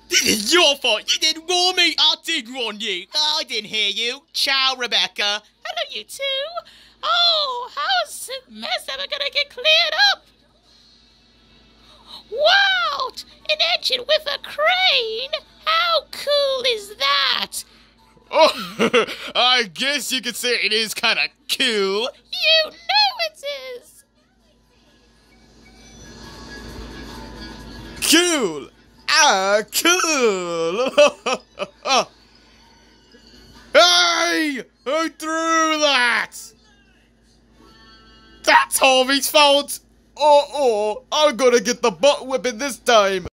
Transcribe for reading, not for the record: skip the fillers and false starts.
This is your fault. You didn't warn me. I did warn you. I didn't hear you. Ciao, Rebecca. Hello, you two. Oh, how's this mess ever gonna get cleared up? Wow! An engine with a crane? How cool is that? Oh, I guess you could say it is kind of cool. You know it is. Cool. Ah, cool. Hey! Who threw that? That's Harvey's fault. I'm gonna get the butt whipping this time.